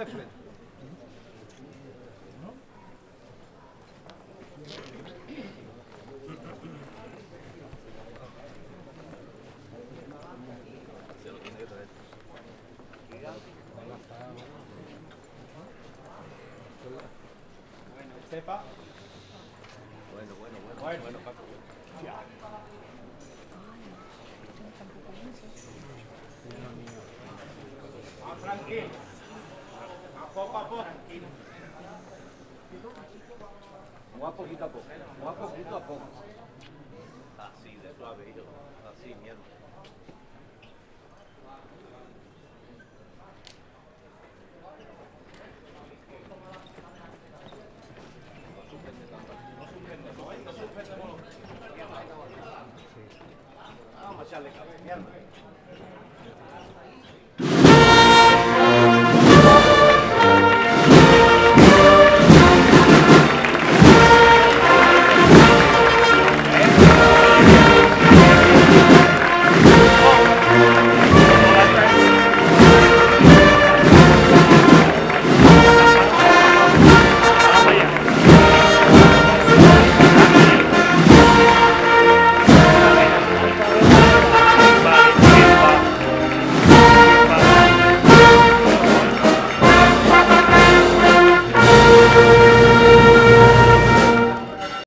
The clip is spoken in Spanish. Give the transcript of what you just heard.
de frente. Se lo tiene que traer. Bueno, sepa. Bueno, Paco. Ya. Tranquilo. A poco a poco. Muy a poquito a poco. Muy a poquito a poco. Así, de suave, hijo. Así, mierda. No suspendemos. Vamos a echarle cabeza. Mierda.